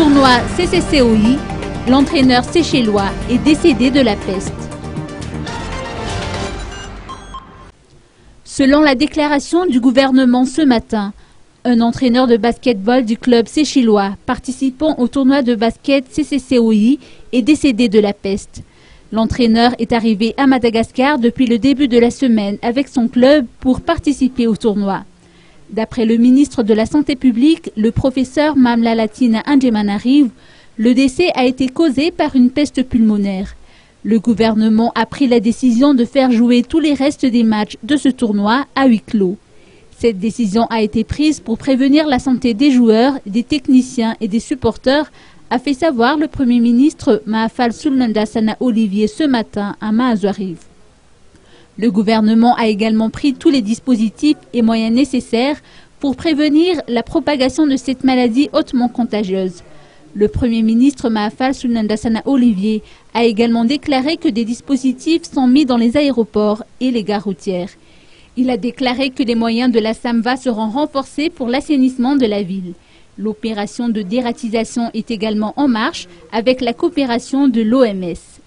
tournoi CCCOI, l'entraîneur séchellois est décédé de la peste. Selon la déclaration du gouvernement ce matin, un entraîneur de basketball du club séchellois participant au tournoi de basket CCCOI est décédé de la peste. L'entraîneur est arrivé à Madagascar depuis le début de la semaine avec son club pour participer au tournoi. D'après le ministre de la Santé publique, le professeur Mamlalatina Anjemanariv, le décès a été causé par une peste pulmonaire. Le gouvernement a pris la décision de faire jouer tous les restes des matchs de ce tournoi à huis clos. Cette décision a été prise pour prévenir la santé des joueurs, des techniciens et des supporters, a fait savoir le Premier ministre Mahafal Sulnandasana Olivier ce matin à Mahazouariv. Le gouvernement a également pris tous les dispositifs et moyens nécessaires pour prévenir la propagation de cette maladie hautement contagieuse. Le Premier ministre Mahafal Sulnandasana Olivier a également déclaré que des dispositifs sont mis dans les aéroports et les gares routières. Il a déclaré que les moyens de la SAMVA seront renforcés pour l'assainissement de la ville. L'opération de dératisation est également en marche avec la coopération de l'OMS.